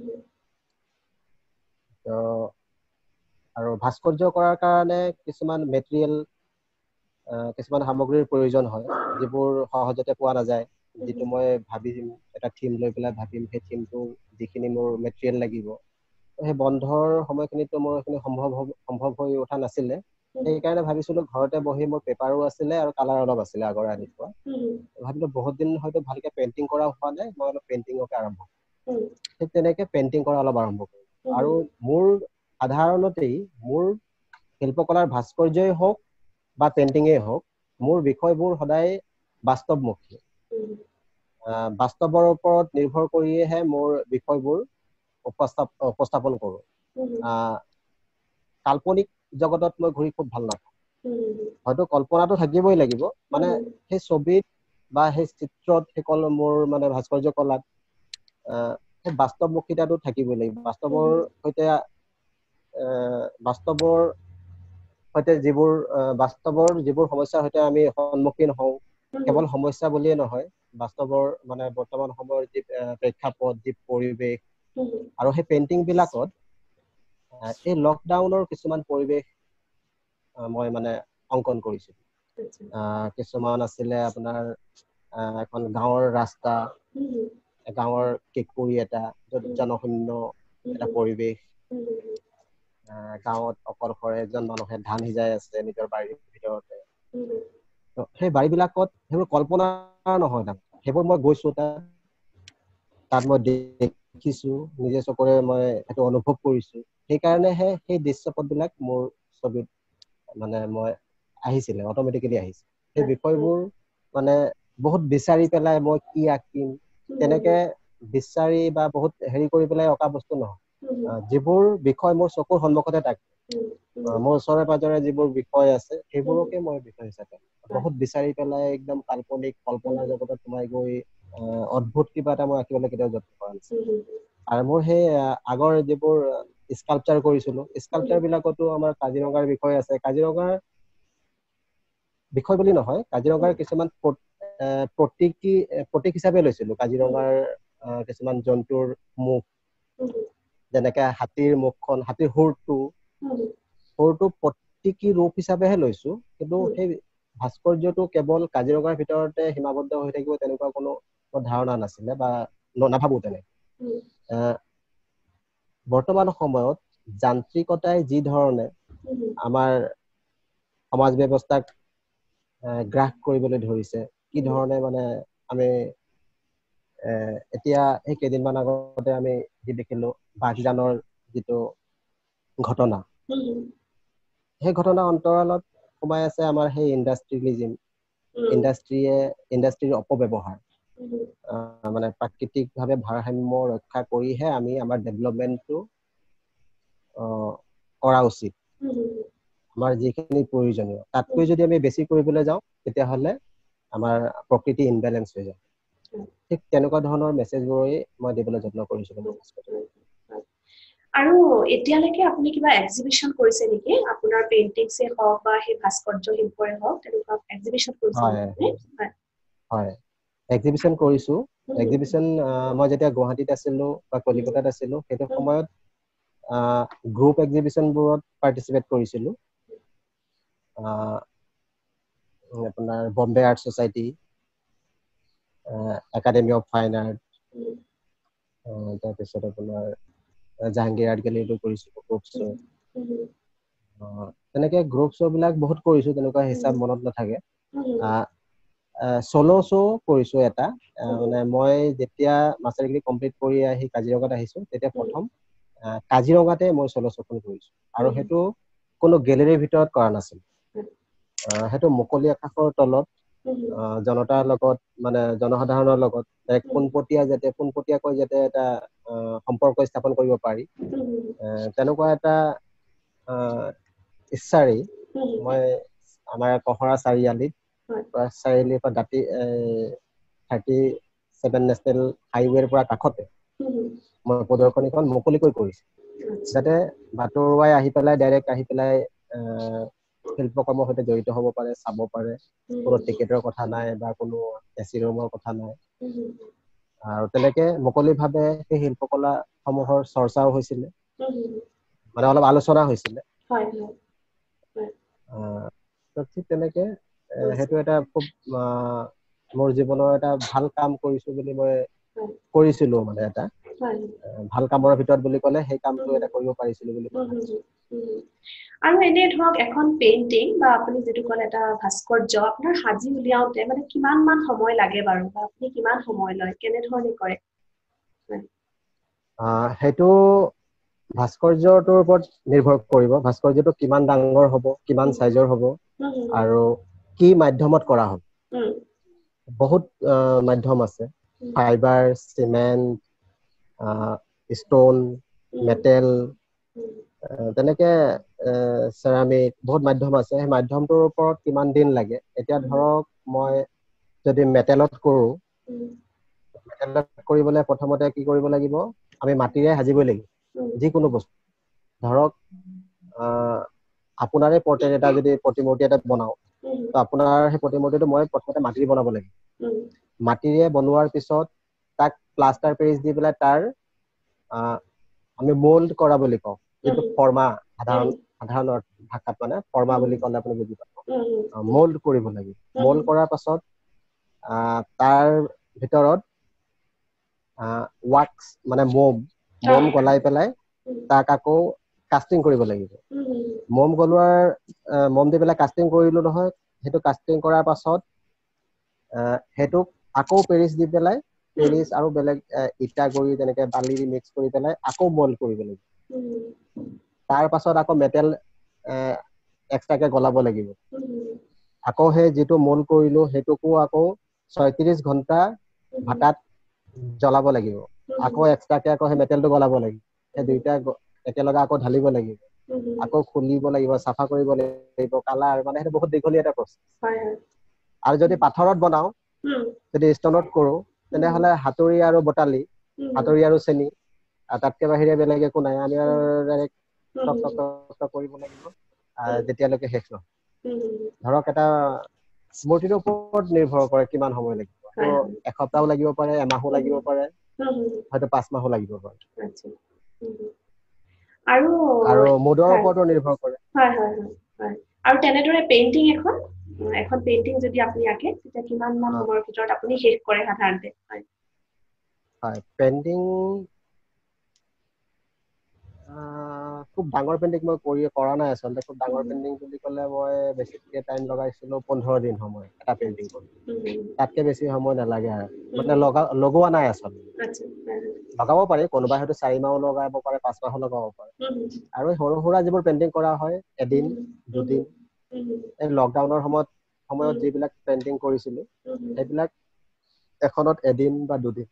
আৰু ভাস্কৰ্য কৰাৰ কাৰণে কিছুমান মেটেৰিয়েল কিছুমান সামগ্ৰীৰ প্ৰয়োজন হয় যিবোৰ সহজতে পোৱা নাযায় যিটো মই ভাবিম এটা থিম লৈ পেলাই ভাবিম সেই থিমটো যিখিনি মোৰ মেটেৰিয়েল লাগিব সেই বন্ধৰ সময়খিনিতো মোৰ এইখিনি সম্ভৱ সম্ভৱ হৈ উঠা নাছিলে সেইকাৰণে ভাবিছিলো ঘৰতে বহি মোৰ পেপাৰো আছিলে আৰু কালাৰ অলপ আছিলে আগৰ আনি থোৱা ভাবিলো বহুত দিন হয়তো ভালকে পেইন্টিং কৰা হোৱা নাই মই অলপ পেইন্টিঙকে আৰম্ভ ঠিক তেনেকে পেইন্টিং কৰা অলপ আৰম্ভ কৰিলো আৰু মোৰ সাধাৰণতেই মোৰ শিল্পকলাৰ ভাস্কৰ্যই হওক বা পেইন্টিঙেই হওক মোৰ বিষয়বোৰ সদায় বাস্তৱমুখী বাস্তৱৰ ওপৰত নিৰ্ভৰ কৰিয়েহে মোৰ বিষয়বোৰ উপস্থাপন কৰো কাল্পনিক জগতত মই ঘূৰি খুব ভাল নাপাওঁ হয়তো কল্পনাটো থাকিবই লাগিব মানে সেই ছবিত বা সেই চিত্ৰত সেইকল মোৰ মানে ভাস্কৰ্য কলাত সেই বাস্তৱমুখিতাটো থাকিবই লাগিব বাস্তৱৰ সৈতে বাস্তৱৰ সৈতে যিবোৰ বাস্তৱৰ যিবোৰ সমস্যাৰ সৈতে আমি সন্মুখীন হওঁ কেৱল সমস্যা বুলিয়ে নহয় বাস্তৱৰ মানে বৰ্তমান সময়ৰ যি প্ৰেক্ষাপট যি পৰিৱেশ আৰু সেই পেইন্টিং বিলাকত এই লকডাউনৰ কিছুমান পৰিৱেশ মই মানে অংকন কৰিছিলো কিছুমান আছিলে আপোনাৰ এখন গাঁৱৰ ৰাস্তা গাঁৱৰ কেঁকুৰি এটা য'ত জনশূন্য এটা পৰিৱেশ গাঁৱত অকলশৰে এজন মানুহে ধান সিজাই আছে নিজৰ বাৰীৰ ভিতৰতে সেই বাৰীবিলাকত সেইবোৰ কল্পনা নহয় তাত সেইবোৰ মই গৈছো তাত তাত মই দেখিছো নিজে চকুৰে মই সেইটো অনুভৱ কৰিছো সেইকাৰণেহে সেই দৃশ্যপটবিলাক মোৰ ছবিত মানে মই আহিছিলে অট'মেটিকেলি আহিছিল সেই বিষয়বোৰ মানে বহুত বিচাৰি পেলাই মই কি আঁকিম তেনেকে বিচাৰি বা বহুত হেৰি কৰি পেলাই অঁকা বস্তু নহয় যিবোৰ বিষয় মোৰ চকুৰ সন্মুখতে থাকে মোৰ ওচৰে পাজৰে যিবোৰ বিষয় আছে সেইবোৰকে মই বিষয় হিচাপে বহুত বিচাৰি পেলাই একদম কাল্পনিক কল্পনাৰ জগতত সোমাই গৈ অদ্ভুত কিবা এটা মই আঁকিবলৈ কেতিয়াও যত্ন কৰা নাছিলো আৰু মোৰ সেই আগৰ যিবোৰ স্কাল্পচাৰ কৰিছিলো স্কাল্পচাৰ বিলাকতো আমাৰ কাজিৰঙাৰ বিষয় আছে কাজিৰঙাৰ বিষয় বুলি নহয় কাজিৰঙাৰ কিছুমান প্ৰতীকী প্ৰতীক হিচাপে লৈছিলো কাজিৰঙাৰ কিছুমান জন্তুৰ মুখ যেনেকে হাতীৰ মুখখন হাতীৰ হুৰটো হুৰটো প্ৰতীকী ৰূপ হিচাপেহে লৈছো কিন্তু সেই ভাস্কৰ্যটো কেৱল কাজিৰঙাৰ ভিতৰতে সীমাবদ্ধ হৈ থাকিব তেনেকুৱা কোনো ধাৰণা নাছিলে বা নাভাবো তেনে বৰ্তমান সময়ত যান্ত্ৰিকতাই যি ধৰণে আমাৰ সমাজ ব্যৱস্থাক গ্ৰাস কৰিবলৈ ধৰিছে কি ধৰণে মানে আমি এতিয়া এই কেইদিনমান আগতে আমি যি দেখিলো বাঘজানৰ যিটো ঘটনা সেই ঘটনা অন্তৰালত সোমাই আছে আমাৰ সেই ইণ্ডাষ্ট্ৰিয়েলিজিম ইণ্ডাষ্ট্ৰিয়ে ইণ্ডাষ্ট্ৰিৰ অপব্যৱহাৰ মানে প্ৰাকৃতিকভাৱে ভাৰসাম্য ৰক্ষা কৰিহে আমি আমাৰ ডেভেলপমেণ্টটো কৰা উচিত আমাৰ যিখিনি প্ৰয়োজনীয় তাতকৈ যদি আমি বেছি কৰিবলৈ যাওঁ তেতিয়াহ'লে আমাৰ প্ৰকৃতি ইনবেলেঞ্চ হৈ যায় ঠিক তেনেকুৱা ধৰণৰ মেছেজবোৰেই মই দিবলৈ যত্ন কৰিছিলোঁ আৰু এতিয়ালৈকে আপুনি কিবা এক্সিবিশন কৰিছে নেকি আপোনাৰ পেইন্টিংছে হওক বা সেই ভাস্কৰ্য শিল্পৰে হওক তেনেকুৱা এক্সিবিশন কৰিছে নেকি হয় এক্সিবিশন কৰিছো এক্সিবিশন মই যেতিয়া গুৱাহাটীত আছিলো বা কলিকতাত আছিলো সেইটো সময়ত গ্ৰুপ এক্সিবিশনবোৰত পাৰ্টিচিপেট কৰিছিলো আপোনাৰ Bombay art society academy of fine art তাৰপিছত আপোনাৰ জাহাংগীৰ আৰ্ট গেলেৰীটো কৰিছিলো গ্ৰুপ শ্ব' তেনেকে গ্ৰুপ শ্ব' বিলাক বহুত কৰিছো তেনেকুৱা হিচাপ মনত নাথাকে চ'ল' শ্ব' কৰিছো এটা মানে মই যেতিয়া মাষ্টাৰ ডিগ্ৰী কমপ্লিট কৰি আহি কাজিৰঙাত আহিছো তেতিয়া প্ৰথম কাজিৰঙাতে মই চ'ল' শ্ব'খন কৰিছো আৰু সেইটো কোনো গেলেৰীৰ ভিতৰত কৰা নাছিল সেইটো মুকলি আকাশৰ তলত জনতাৰ লগত মানে জনসাধাৰণৰ লগত এক পোনপটীয়া যাতে পোনপটীয়াকৈ যাতে এটা সম্পৰ্ক স্থাপন কৰিব পাৰি তেনেকুৱা এটা ইচ্ছাৰি মই আমাৰ কহৰা চাৰিআলিত চাৰিআলিৰ পৰা দাঁতি থাৰ্টি ছেভেন নেশ্যনেল হাইৱেৰ পৰা কাষতে মই প্ৰদৰ্শনীখন মুকলিকৈ কৰিছো যাতে বাটৰুৱাই আহি পেলাই ডাইৰেক্ট আহি পেলাই শিল্পকৰ্মৰ সৈতে জড়িত হ'ব পাৰে চাব পাৰে কোনো টিকেটৰ কথা নাই বা কোনো এচি ৰুমৰ কথা নাই আৰু তেনেকে মুকলিভাৱে সেই শিল্পকলা সমূহৰ চৰ্চাও হৈছিলে মানে অলপ আলোচনা হৈছিলে ঠিক তেনেকে সেইটো এটা খুব মোৰ জীৱনৰ এটা ভাল কাম কৰিছো বুলি মই কৰিছিলো মানে এটা ভাল কামৰ ভিতৰত বুলি ক'লে সেই কামটো এটা কৰিব পাৰিছিলো বুলি আৰু এনে ধৰক এখন পেইন্টিং বা আপুনি যেটো ক'লে এটা ভাস্কৰ্য আপোনাৰ সাজি উলিয়াওতে মানে কিমান মান সময় লাগে বাৰু বা আপুনি কিমান সময় লয় কেনে ধৰণে কৰে সেইটো ভাস্কৰ্যটোৰ ওপৰত নিৰ্ভৰ কৰিব ভাস্কৰ্যটো কিমান ডাঙৰ হ'ব কিমান সাইজৰ হ'ব আৰু কি মাধ্যমত কৰা হ'ব বহুত মাধ্যম আছে ফাইবাৰ সিমেন্ট ষ্টন মেটেল তেনেকে চেৰামিক বহুত মাধ্যম আছে সেই মাধ্যমটোৰ ওপৰত কিমান দিন লাগে এতিয়া ধৰক মই যদি মেটেলত কৰো মেটেলত কৰিবলৈ প্ৰথমতে কি কৰিব লাগিব আমি মাটিৰে সাজিবই লাগিব যিকোনো বস্তু ধৰক আপোনাৰে পৰ্ট্ৰেট এটা যদি প্ৰতিমূৰ্তি এটা বনাও তো আপোনাৰ সেই প্ৰতিমূৰ্তিটো মই প্ৰথমতে মাটিৰে বনাব লাগিব মাটিৰে বনোৱাৰ পিছত তাক প্লাষ্টাৰ পেৰিছ দি পেলাই তাৰ আমি মোল্ড কৰা বুলি কওঁ যিটো ফৰ্মা সাধাৰণ সাধাৰণ ভাষাত মানে ফৰ্মা বুলি ক'লে আপুনি বুজি পাব মোল্ড কৰিব লাগিব মোল্ড কৰাৰ পাছত তাৰ ভিতৰত ৱাক্স মানে মোম মোম গলাই পেলাই তাক আকৌ কাষ্টিং কৰিব লাগিব মোম গলোৱাৰ মোম দি পেলাই কাষ্টিং কৰিলো নহয় সেইটো কাষ্টিং কৰাৰ পাছত সেইটোক আকৌ পেৰিছ দি পেলাই পেৰিছ আৰু বেলেগ ইটা গুৰি তেনেকে বালি মিক্স কৰি পেলাই আকৌ মোল্ড কৰিব লাগিব তাৰ পাছত আকৌ মেটেল এক্সট্ৰাকে গলাব লাগিব আকৌ সেই যিটো মোল্ড কৰিলো সেইটোকো আকৌ ছয়ত্ৰিশ ঘণ্টা ভাটাত জ্বলাব লাগিব আকৌ এক্সট্ৰাকে আকৌ সেই মেটেলটো গলাব লাগিব সেই দুইটা একেলগে আকৌ ঢালিব লাগিব আকৌ খুলিব লাগিব চাফা কৰিব লাগিব কালাৰ মানে সেইটো বহুত দীঘলীয়া এটা প্ৰচেছ আৰু যদি পাথৰত বনাও যদি ষ্টনত কৰো তেনেহলে হাতুৰি আৰু বটালি হাতুৰি আৰু চেনি তাতকে বাহিৰে বেলেগ একো নাই আমি ডাইৰেক্ট টক টক টক কৰিব লাগিব যেতিয়ালৈকে শেষ নহয় ধৰক এটা মূৰ্তিৰ ওপৰত নিৰ্ভৰ কৰে কিমান সময় লাগিব তো এসপ্তাহও লাগিব পাৰে এমাহো লাগিব পাৰে হয়তো পাঁচ মাহো লাগিব পাৰে আৰু আৰু মুডৰ ওপৰতো নিৰ্ভৰ কৰে হয় হয় হয় আৰু তেনেদৰে পেইন্টিং এখন এখন পেইন্টিং যদি আপুনি আঁকে তেতিয়া কিমান মান সময়ৰ ভিতৰত আপুনি শেষ কৰে সাধাৰণতে হয় হয় পেইন্টিং খুব ডাঙৰ পেইন্টিং মই কৰি কৰা নাই আচলতে খুব ডাঙৰ পেইন্টিং বুলি ক'লে মই বেছিকে টাইম লগাইছিলো পোন্ধৰ দিন সময় এটা পেইন্টিং কৰি তাতকে বেছি সময় নালাগে আৰু মানে লগা লগোৱা নাই আচলতে লগাব পাৰি কোনোবাই হয়তো চাৰি মাহো লগাব পাৰে পাঁচ মাহো লগাব পাৰে আৰু সৰু সুৰা যিবোৰ পেইন্টিং কৰা হয় এদিন দুদিন এই লকডাউনৰ সময়ত সময়ত যিবিলাক পেইন্টিং কৰিছিলো সেইবিলাক এখনত এদিন বা দুদিন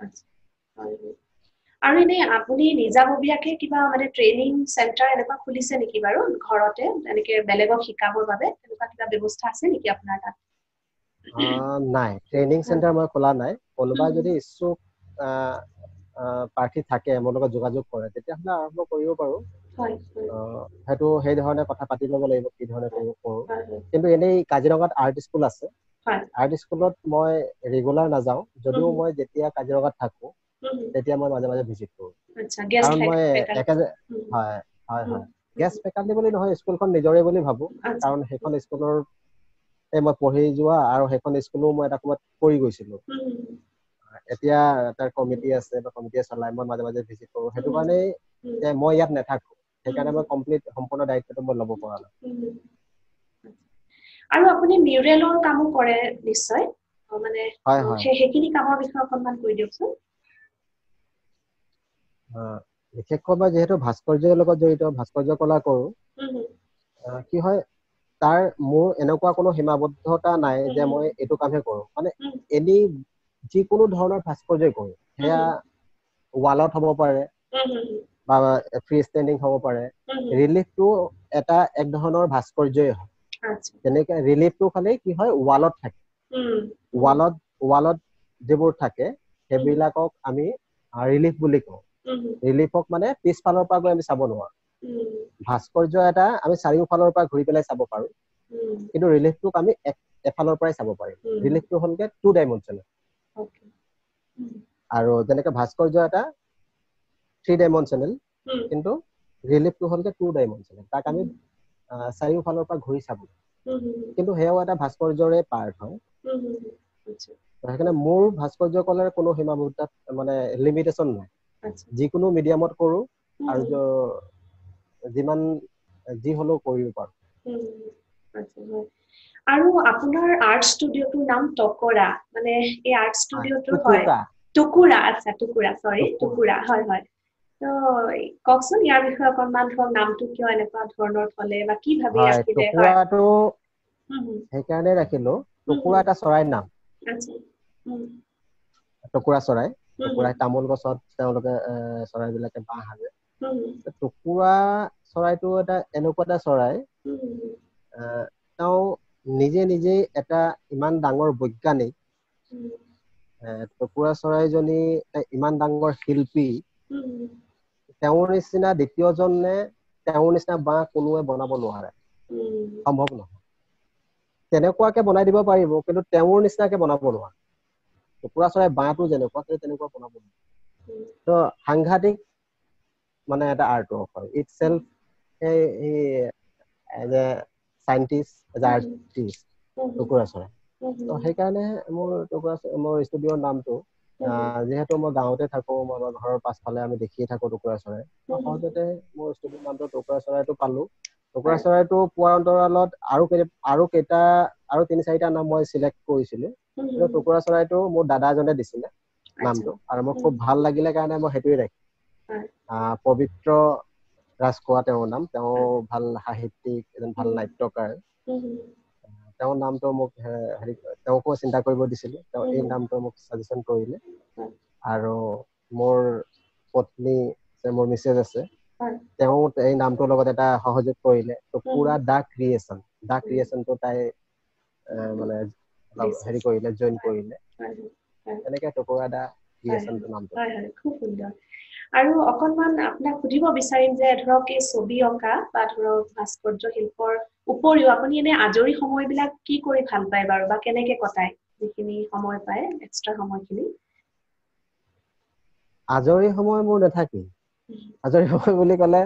আৰু এনে আপুনি নিজাববীয়াকে কিবা মানে ট্ৰেইনিং চেণ্টাৰ এনেকুৱা খুলিছে নেকি বাৰু ঘৰতে এনেকে বেলেগক শিকাবৰ বাবে এনেকুৱা কিবা ব্যৱস্থা আছে নেকি আপোনাৰ তাত নাই ট্ৰেইনিং চেণ্টাৰ মই খোলা নাই কোনোবাই যদি ইচ্ছুক প্ৰাৰ্থী থাকে মোৰ লগত যোগাযোগ কৰে তেতিয়াহ'লে আৰম্ভ কৰিব পাৰো সেইটো সেই ধৰণে কথা পাতি ল'ব লাগিব কি ধৰণে কৰিব পাৰো কিন্তু এনেই কাজিৰঙাত আৰ্ট স্কুল আছে আৰ্ট স্কুলত মই ৰেগুলাৰ নাযাওঁ যদিও মই যেতিয়া কাজিৰঙাত থাকো তেতিয়া মই মাজে মাজে ভিজিট কৰো কাৰণ মই একে হয় হয় হয় গেষ্ট ফেকাল্টি বুলি নহয় স্কুলখন নিজৰে বুলি ভাবো কাৰণ সেইখন স্কুলৰ মই পঢ়ি যোৱা আৰু সেইখন স্কুলো মই এটা সময়ত কৰি গৈছিলো এতিয়া তাৰ কমিটি আছে বা কমিটিয়ে চলাই মই মাজে মাজে ভিজিট কৰো সেইটো কাৰণেই যে মই ইয়াত নাথাকো সেইকাৰণে মই কমপ্লিট সম্পূৰ্ণ দায়িত্বটো মই ল'ব পৰা নাই আৰু আপুনি মিউৰেলৰ কামো কৰে নিশ্চয় মানে সেইখিনি কামৰ বিষয়ে অকণমান কৈ দিয়কচোন বিশেষকৈ মই যিহেতু ভাস্কৰ্যৰ লগত জড়িত ভাস্কৰ্য কলা কৰো কি হয় তাৰ মোৰ এনেকুৱা কোনো সীমাবদ্ধতা নাই যে মই এইটো কামহে কৰো মানে এনি যিকোনো ধৰণৰ ভাস্কৰ্যই কৰো সেয়া ৱালত হ'ব পাৰে বা ফ্ৰী ষ্টেণ্ডিং হ'ব পাৰে ৰিলিফটো এটা এক ধৰণৰ ভাস্কৰ্যই হয় যেনেকে ৰিলিফটো খালি কি হয় ৱালত থাকে ৱালত ৱালত যিবোৰ থাকে সেইবিলাকক আমি ৰিলিফ বুলি কওঁ ৰিলিফক মানে পিছফালৰ পৰা গৈ আমি চাব নোৱাৰো ভাস্কৰ্য এটা আমি চাৰিওফালৰ পৰা ঘূৰি পেলাই চাব পাৰো কিন্তু ৰিলিফটোক আমি এফালৰ পৰাই চাব পাৰিম ৰিলিফটো হ'লগে টু ডাইমেনশ্যনেল আৰু যেনেকে ভাস্কৰ্য এটা থ্ৰী ডাইমেনশ্যনেল কিন্তু ৰিলিফটো হ'লগে টু ডাইমেনশ্যনেল তাক আমি চাৰিওফালৰ পৰা ঘূৰি চাব কিন্তু সেয়াও এটা ভাস্কৰ্যৰে পাৰ্ট হয় সেইকাৰণে মোৰ ভাস্কৰ্য কলাৰ কোনো সীমাবদ্ধ মানে লিমিটেশ্যন নাই যিকোনো মিডিয়ামত কৰো আৰু যিমান যি হলেও কৰিব পাৰো আৰু আপোনাৰ আৰ্ট ষ্টুডিঅ'টোৰ নাম টকৰা মানে এই আৰ্ট ষ্টুডিঅ'টো হয় টুকুৰা আচ্ছা টুকুৰা সৰি টুকুৰা হয় হয় তো কওকচোন ইয়াৰ বিষয়ে অকণমান ধৰক নামটো কিয় এনেকুৱা ধৰণৰ থলে বা কি ভাবি ৰাখিলে টুকুৰাটো সেইকাৰণে ৰাখিলো টুকুৰা এটা চৰাইৰ নাম টুকুৰা চৰাই টুকুৰাই তামোল গছত তেওঁলোকে চৰাইবিলাকে বাঁহ সাজে টুকুৰা চৰাইটো এটা এনেকুৱা এটা চৰাই তেওঁ নিজে নিজে এটা ইমান ডাঙৰ বৈজ্ঞানিক টুকুৰা চৰাইজনী ইমান ডাঙৰ শিল্পী তেওঁৰ নিচিনা দ্বিতীয়জনে তেওঁৰ নিচিনা বাঁহ কোনোৱে বনাব নোৱাৰে সম্ভৱ নহয় তেনেকুৱাকে বনাই দিব পাৰিব কিন্তু তেওঁৰ নিচিনাকে বনাব নোৱাৰে টুকুৰা চৰাই বাঁহটো যেনেকুৱা সেই তেনেকুৱা বনাব নোৱাৰে তো সাংঘাতিক মানে এটা আৰ্ট ৱৰ্ক হয় itself as a scientist as a artist টুকুৰা চৰাই তো সেইকাৰণে মোৰ টুকুৰা মোৰ ষ্টুডিঅ'ৰ নামটো যিহেতু মই গাঁৱতে থাকো মই ঘৰৰ পাছফালে আমি দেখিয়ে থাকো টুকুৰা চৰাই সহজতে মোৰ ষ্টুডিঅ'ৰ নামটো টুকুৰা চৰাইটো পালো টুকুৰা চৰাইটো পোৱাৰ অন্তৰালত আৰু আৰু কেইটা আৰু তিনি চাৰিটা নাম মই চিলেক্ট কৰিছিলো কিন্তু টুকুৰা চৰাইটো মোৰ দাদা এজনে দিছিলে নামটো আৰু মোৰ খুব ভাল লাগিলে কাৰণে মই সেইটোৱে ৰাখিম পবিত্ৰ ৰাজখোৱা তেওঁৰ নাম তেওঁ ভাল সাহিত্যিক এজন ভাল নাট্যকাৰ তেওঁৰ নামটো মোক হেৰি তেওঁকো চিন্তা কৰিব দিছিলো তেওঁ এই নামটো মোক ছাজেশ্যন কৰিলে আৰু মোৰ পত্নী মোৰ মিছেছ আছে তেওঁ এই নামটোৰ লগত এটা সহযোগ কৰিলে টুকুৰা দা ক্ৰিয়েশ্যন দা ক্ৰিয়েশ্যনটো তাই মানে অলপ হেৰি কৰিলে জইন কৰিলে তেনেকে টুকুৰা দা ক্ৰিয়েশ্যনটো নামটো খুব সুন্দৰ আৰু অকনমান আপোনাক সুধিব বিচাৰিম যে ধৰক এই ছবি অঁকা বা ধৰক ভাস্কৰ্য শিল্পৰ উপৰিও আপুনি এনে আজৰি সময়বিলাক কি কৰি ভাল পায় বাৰু বা কেনেকে কটায় যিখিনি সময় পায় এক্সট্ৰা সময়খিনি আজৰি সময় মোৰ নাথাকে আজৰি সময় বুলি ক'লে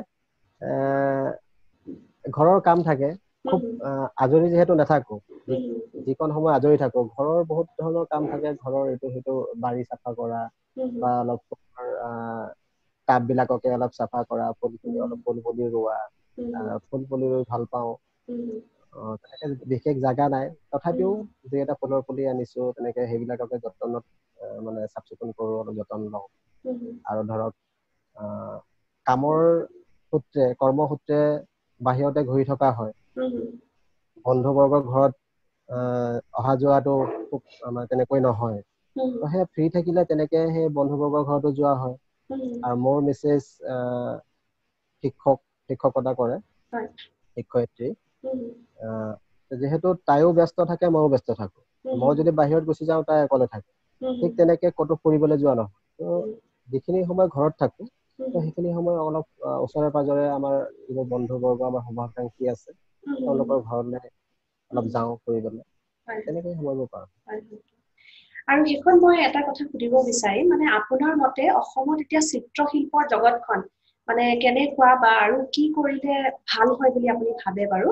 ঘৰৰ কাম থাকে খুব আজৰি যেহেতু নাথাকো যিকোন সময় আজৰি থাকো ঘৰৰ বহুত ধৰণৰ কাম থাকে ঘৰৰ এইটো সেইটো বাৰী চাফা কৰা বা অলপ টাব বিলাককে অলপ চাফা কৰা ফুল পুলি অলপ ফুল পুলি ৰোৱা ফুল পুলি ৰুই ভাল পাওঁ তেনেকে বিশেষ জাগা নাই তথাপিও দুই এটা ফুলৰ পুলি আনিছো তেনেকে সেইবিলাককে যতনত মানে চাফ চিকুণ কৰো অলপ যতন লওঁ আৰু ধৰক কামৰ সূত্ৰে কৰ্মসূত্ৰে বাহিৰতে ঘূৰি থকা হয় বন্ধু বৰ্গৰ ঘৰত অহা যোৱাটো খুব আমাৰ তেনেকৈ নহয় সেই ফ্ৰী থাকিলে তেনেকে সেই বন্ধু বৰ্গৰ ঘৰতো যোৱা হয় আৰু মোৰ মিছেছ শিক্ষক শিক্ষকতা কৰে শিক্ষয়িত্ৰী যিহেতু তাইও ব্যস্ত থাকে ময়ো ব্যস্ত থাকো মই যদি বাহিৰত গুচি যাওঁ তাই অকলে থাকে ঠিক তেনেকে ক'তো ফুৰিবলৈ যোৱা নহয় তো যিখিনি সময় ঘৰত থাকো তো সেইখিনি সময় অলপ ওচৰে পাজৰে আমাৰ যিবোৰ বন্ধু বৰ্গ আমাৰ শুভাকাংক্ষী আছে তেওঁলোকৰ ঘৰলৈ অলপ যাওঁ ফুৰিবলৈ তেনেকৈ সময়বোৰ পাৰ আৰু শেষত মই এটা কথা সুধিব বিচাৰিম মানে আপোনাৰ মতে অসমত এতিয়া চিত্ৰশিল্পৰ জগতখন মানে কেনেকুৱা বা আৰু কি কৰিলে ভাল হয় বুলি আপুনি ভাবে বাৰু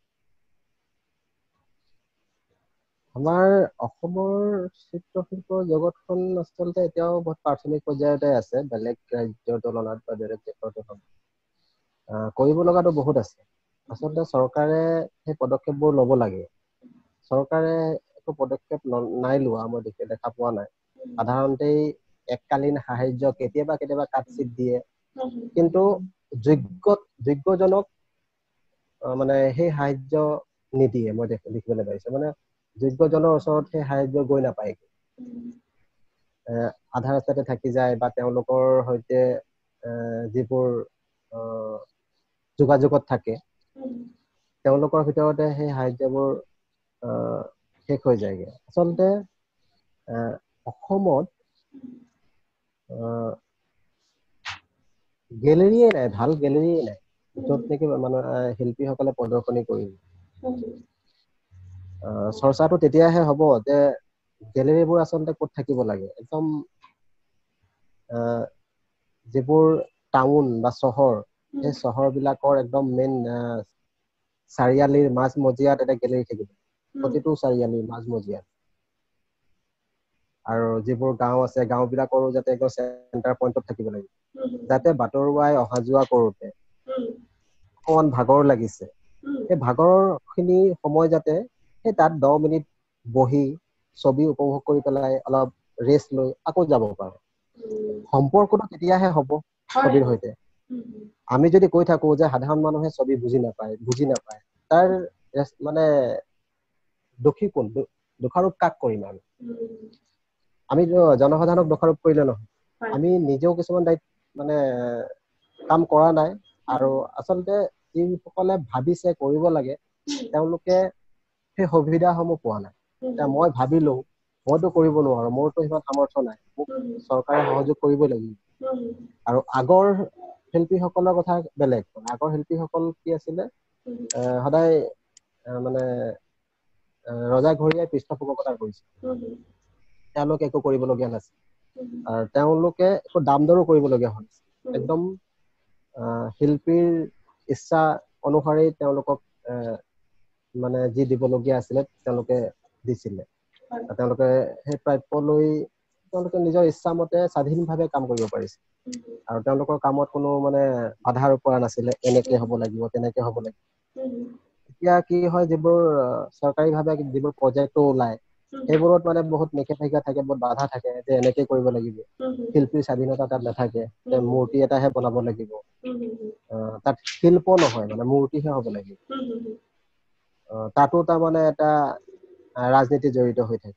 আমাৰ অসমৰ চিত্ৰশিল্পৰ জগতখন আচলতে এতিয়াও বহুত প্ৰাথমিক পৰ্যায়তে আছে বেলেগ ৰাজ্যৰ তুলনাত বা বেলেগ দেশৰ তুলনাত কৰিব লগাটো বহুত আছে আচলতে চৰকাৰে সেই পদক্ষেপবোৰ ল'ব লাগে চৰকাৰে একো পদক্ষেপ নাই লোৱা মই দেখি দেখা পোৱা নাই সাধাৰণতে এককালীন সাহায্য কেতিয়াবা কেতিয়াবা কাটচিট দিয়ে কিন্তু যোগ্য যোগ্যজনক মানে সেই সাহায্য নিদিয়ে মই দেখিবলৈ পাইছো মানে যোগ্যজনৰ ওচৰত সেই সাহায্য গৈ নাপায় আধা ৰাস্তাতে থাকি যায় বা তেওঁলোকৰ সৈতে যিবোৰ যোগাযোগত থাকে তেওঁলোকৰ ভিতৰতে সেই সাহায্যবোৰ শেষ হৈ যায়গে আচলতে অসমত গেলেৰিয়ে নাই ভাল গেলেৰিয়ে নাই য'ত নেকি মানে শিল্পীসকলে প্ৰদৰ্শনী কৰিব চৰ্চাটো তেতিয়াহে হ'ব যে গেলেৰিবোৰ আচলতে ক'ত থাকিব লাগে একদম যিবোৰ টাউন বা চহৰ সেই চহৰ বিলাকৰ একদম মেইন চাৰিআলিৰ মাজ মজিয়াত এটা গেলেৰি থাকিব প্ৰতিটো চাৰিআলিৰ মাজ মজিয়াত আৰু যিবোৰ গাঁও আছে গাঁও বিলাকৰো যাতে একদম চেণ্টাৰ পইণ্টত থাকিব লাগিব যাতে বাটৰুৱাই অহা যোৱা কৰোতে অকমান ভাগৰ লাগিছে সেই ভাগৰৰ খিনি সময় যাতে সেই তাত দহ মিনিট বহি ছবি উপভোগ কৰি পেলাই অলপ ৰেষ্ট লৈ আকৌ যাব পাৰে সম্পৰ্কটো তেতিয়াহে হ'ব ছবিৰ সৈতে আমি যদি কৈ থাকো যে সাধাৰণ মানুহে ছবি বুজি নাপায় বুজি নাপায় তাৰ মানে দোষী কোন দোষাৰোপ কাক কৰিম আমি আমি জনসাধাৰণক দোষাৰোপ কৰিলে নহয় আমি নিজেও কিছুমান দায়িত্ব মানে কাম কৰা নাই আৰু আচলতে যিসকলে ভাবিছে কৰিব লাগে তেওঁলোকে সেই সুবিধাসমূহ পোৱা নাই এতিয়া মই ভাবিলো মইতো কৰিব নোৱাৰো মোৰতো সিমান সামৰ্থ্য নাই মোক চৰকাৰে সহযোগ কৰিবই লাগিব আৰু আগৰ শিল্পীসকলৰ কথা বেলেগ আগৰ শিল্পীসকল কি আছিলে সদায় মানে ৰজা ঘৰীয়াই পৃষ্ঠপোষকতা কৰিছিল তেওঁলোকে একো কৰিবলগীয়া নাছিল আৰু তেওঁলোকে একো দাম দৰো কৰিবলগীয়া হোৱা নাছিল একদম শিল্পীৰ ইচ্ছা অনুসৰি তেওঁলোকক মানে যি দিবলগীয়া আছিলে তেওঁলোকে দিছিলে তেওঁলোকে সেই প্ৰাপ্য লৈ তেওঁলোকে নিজৰ ইচ্ছামতে স্বাধীনভাৱে কাম কৰিব পাৰিছে আৰু তেওঁলোকৰ কামত কোনো মানে বাধা পৰা নাছিলে এনেকে হ'ব লাগিব তেনেকে হ'ব লাগিব এতিয়া কি হয় যিবোৰ চৰকাৰী ভাৱে যিবোৰ প্ৰজেক্টটো ওলাই সেইবোৰত মানে বহুত নিষেধাজ্ঞা থাকে বহুত বাধা থাকে যে এনেকে কৰিব লাগিব শিল্পীৰ স্বাধীনতা তাত নাথাকে যে মূৰ্তি এটাহে বনাব লাগিব তাত শিল্প নহয় মানে মূৰ্তিহে হ'ব লাগিব তাতো তাৰমানে এটা ৰাজনীতি জড়িত হৈ থাকে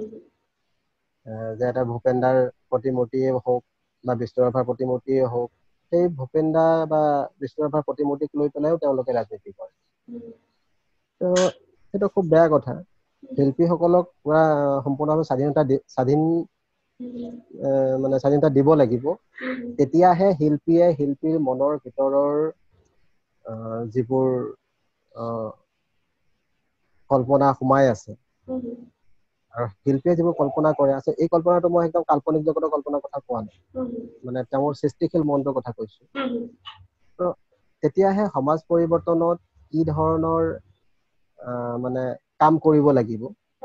যে এটা ভূপেনদাৰ প্ৰতিমূৰ্তিয়ে হওক বা বিষ্ণুৰাভাৰ প্ৰতিমূৰ্তিয়ে হওক সেই ভূপেনদা বা বিষ্ণুৰাভাৰ প্ৰতিমূৰ্তিক লৈ পেলাইও তেওঁলোকে ৰাজনীতি কৰে তো সেইটো খুব বেয়া কথা শিল্পীসকলক পুৰা সম্পূৰ্ণভাৱে স্বাধীনতা দি স্বাধীন মানে স্বাধীনতা দিব লাগিব, তেতিয়াহে শিল্পীয়ে শিল্পীৰ মনৰ ভিতৰৰ যিবোৰ কল্পনা সোমাই আছে আৰু শিল্পীয়ে যিবোৰ কল্পনা কৰে আছে, এই কল্পনাটো মই একদম কাল্পনিক জগতৰ কল্পনাৰ কথা কোৱা নাই, মানে তেওঁৰ সৃষ্টিশীল মনটোৰ কথা কৈছো। তো তেতিয়াহে সমাজ পৰিৱৰ্তনত কি ধৰণৰ মানে কাম কৰিব লাগিব,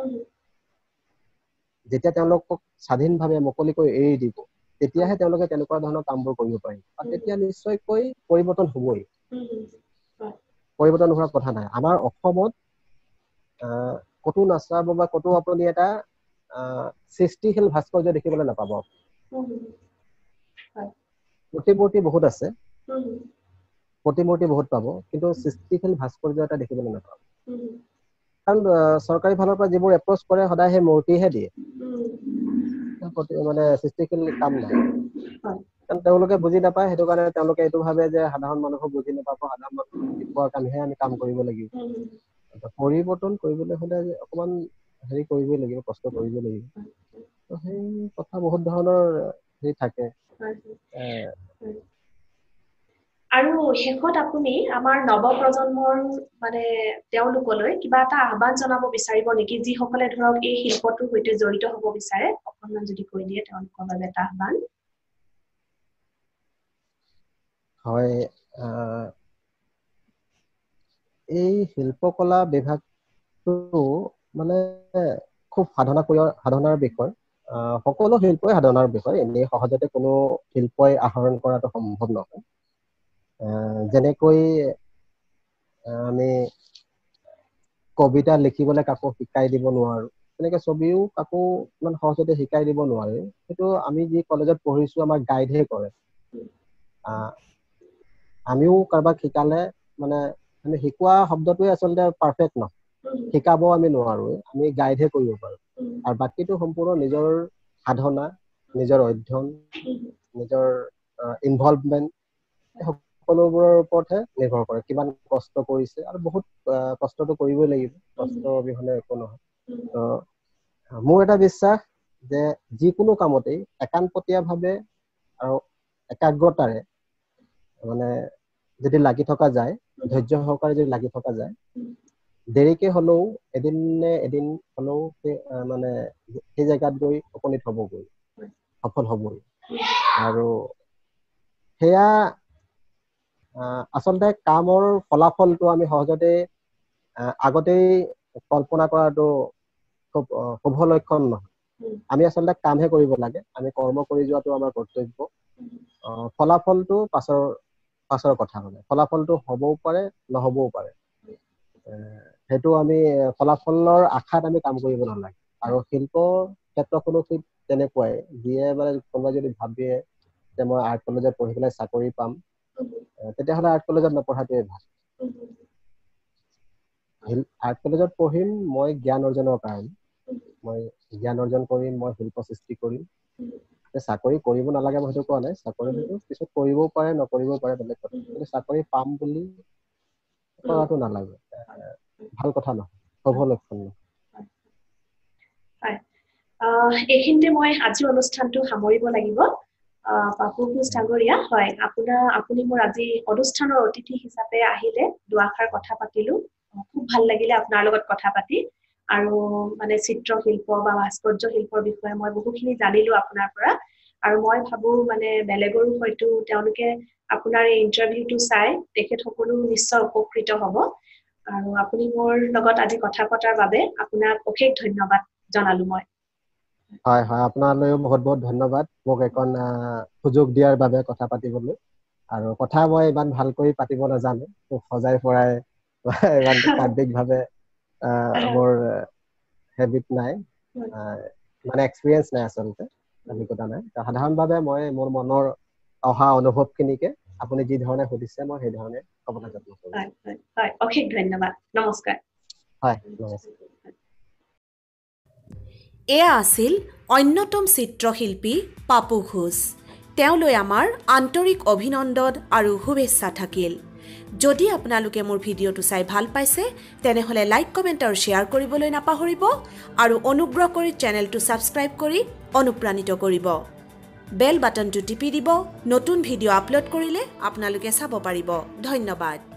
যেতিয়া তেওঁলোকক স্বাধীনভাৱে মুকলিকৈ এৰি দিব, তেতিয়াহে তেওঁলোকে তেনেকুৱা ধৰণৰ কামবোৰ কৰিব পাৰিব। আৰু তেতিয়া নিশ্চয়কৈ পৰিৱৰ্তন হ'বই, পৰিৱৰ্তন হোৱাৰ কথা নাই। আমাৰ অসমত ক'তো নাচাব বা ক'তো আপুনি এটা সৃষ্টিশীল ভাস্কৰ্য দেখিবলৈ নাপাব। প্ৰতিমূৰ্তি বহুত আছে, প্ৰতিমূৰ্তি বহুত পাব, কিন্তু সৃষ্টিশীল ভাস্কৰ্য এটা দেখিবলৈ নাপাব। কাৰণ চৰকাৰী ফালৰ পৰা যিবোৰ এপ্ৰ'চ কৰে সদায় সেই মূৰ্তিহে দিয়ে, মানে সৃষ্টিশীল কাম নাই। কাৰণ তেওঁলোকে বুজি নাপায়, সেইটো কাৰণে তেওঁলোকে এইটো ভাবে যে সাধাৰণ মানুহক বুজি নাপাব, সাধাৰণ মানুহক বুজি পোৱাৰ কাৰণেহে আমি কাম কৰিব লাগিব। পৰিৱৰ্তন কৰিবলৈ হলে অকমান হেৰি কৰিবই লাগিব, কষ্ট কৰিবই লাগিব। তো সেই কথা বহুত ধৰণৰ হেৰি থাকে। আৰু শেষত আপুনি আমাৰ নৱপ্ৰজন্মৰ মানে তেওঁলোকলৈ কিবা এটা আহ্বান জনাব বিচাৰিব নেকি, যিসকলে ধৰক এই শিল্পটোৰ সৈতে জড়িত হ'ব বিচাৰে? অকণমান যদি কৈ দিয়ে তেওঁলোকৰ বাবে এটা আহ্বান। হয়, এই শিল্পকলা বিভাগটো মানে খুব সাধনা কৰি সাধনাৰ বিষয়। সকলো শিল্পই সাধনাৰ বিষয়, এনেই সহজতে কোনো শিল্পই আহৰণ কৰাটো সম্ভৱ নহয়। যেনেকৈ আমি কবিতা লিখিবলৈ কাকো শিকাই দিব নোৱাৰো, তেনেকে ছবিও কাকো ইমান সহজতে শিকাই দিব নোৱাৰে। সেইটো আমি যি কলেজত পঢ়িছো আমাক গাইডহে কৰে। আমিও কাৰোবাক শিকালে মানে আমি শিকোৱা শব্দটোৱে আচলতে পাৰফেক্ট নহয়, শিকাব আমি নোৱাৰো, আমি গাইডহে কৰিব পাৰো। আৰু বাকীটো সম্পূৰ্ণ নিজৰ সাধনা, নিজৰ অধ্যয়ন, নিজৰ ইনভলভমেণ্ট, সকলোবোৰৰ ওপৰতহে নিৰ্ভৰ কৰে। কিমান কষ্ট কৰিছে, আৰু বহুত কষ্টটো কৰিবই লাগিব, কষ্ট অবিহনে একো নহয়। তো মোৰ এটা বিশ্বাস যে যিকোনো কামতেই একান্তপতীয়াভাৱে আৰু একাগ্ৰতাৰে মানে যদি লাগি থকা যায়, ধৈৰ্য সহকাৰে যদি লাগি থকা যায়, দেৰিকে হলেও এদিন নে এদিন হলেও সেই মানে সেই জেগাত গৈ উপনীত হ'বগৈ, সফল হ'বই। আৰু সেয়া আচলতে কামৰ ফলাফলটো আমি সহজতে আগতেই কল্পনা কৰাটো খুব শুভ লক্ষণ নহয়। আমি আচলতে কামহে কৰিব লাগে, আমি কৰ্ম কৰি যোৱাটো আমাৰ কৰ্তব্য। ফলাফলটো পাছৰ পাছৰ কথা, মানে ফলাফলটো হ'বও পাৰে নহ'বও পাৰে। সেইটো আমি ফলাফলৰ আশাত আমি কাম কৰিব নালাগে। আৰু শিল্প ক্ষেত্ৰখনো ঠিক তেনেকুৱাই, যিয়ে মানে কোনোবাই যদি ভাবিয়ে যে মই আৰ্ট কলেজত পঢ়ি পেলাই চাকৰি পাম, তেতিয়াহ'লে আৰ্ট কলেজত নপঢ়াটোৱে ভাল। আৰ্ট কলেজত পঢ়িম মই জ্ঞান অৰ্জনৰ কাৰণে, মই জ্ঞান অৰ্জন কৰিম, মই শিল্প সৃষ্টি কৰিম। চাকৰি কৰিব নালাগে মই সেইটো কোৱা নাই, চাকৰি হয়তো পিছত কৰিবও পাৰে নকৰিবও পাৰে, বেলেগ কথা। কিন্তু চাকৰি পাম বুলি কৰাটো নালাগে, ভাল কথা নহয়, শুভ লক্ষণ নহয়। এইখিনিতে মই আজিৰ অনুষ্ঠানটো সামৰিব লাগিব। পাপু ঘোষ ডাঙৰীয়া, হয়, আপোনাৰ আপুনি মোৰ আজি অনুষ্ঠানৰ অতিথি হিচাপে আহিলে, দুআষাৰ কথা পাতিলো, খুব ভাল লাগিলে আপোনাৰ লগত কথা পাতি। আৰু মানে চিত্ৰশিল্প বা ভাস্কৰ্য শিল্পৰ বিষয়ে মই বহুখিনি জানিলো আপোনাৰ পৰা। আৰু মই ভাবো মানে বেলেগৰো হয়তো তেওঁলোকে আপোনাৰ এই ইণ্টাৰভিউটো চাই তেখেতসকলো নিশ্চয় উপকৃত হ'ব। আৰু আপুনি মোৰ লগত আজি কথা পতাৰ বাবে আপোনাক অশেষ ধন্যবাদ জনালো মই। হয় হয়, আপোনালৈও বহুত বহুত ধন্যবাদ মোক এখন সুযোগ দিয়াৰ বাবে কথা পাতিবলৈ। আৰু কথা মই ইমান ভালকৈ পাতিব নাজানো, খুব সজাই পৰাই ইমান কাব্যিকভাৱে মোৰ হেবিট নাই, মানে এক্সপিৰিয়েঞ্চ নাই, আচলতে অভিজ্ঞতা নাই। সাধাৰণভাৱে মই মোৰ মনৰ অহা অনুভৱখিনিকে আপুনি যি ধৰণে সুধিছে মই সেই ধৰণে ক'বলৈ যত্ন কৰিম। হয়, অশেষ ধন্যবাদ, নমস্কাৰ। হয়, নমস্কাৰ। এয়া আছিল অন্যতম চিত্ৰশিল্পী পাপু ঘোষ। তেওঁলৈ আমাৰ আন্তৰিক অভিনন্দন আৰু শুভেচ্ছা থাকিল। যদি আপোনালোকে মোৰ ভিডিঅ'টো চাই ভাল পাইছে তেনেহলে লাইক কমেন্ট আৰু শেয়াৰ কৰিবলৈ নাপাহৰিব আৰু অনুগ্ৰহ কৰি চেনেলটো সাবস্ক্ৰাইব কৰি অনুপ্ৰাণিত কৰিব বেল বাটনটো টিপি দিব নতুন ভিডিঅ' আপলোড কৰিলে আপোনালোকে চাব পাৰিব ধন্যবাদ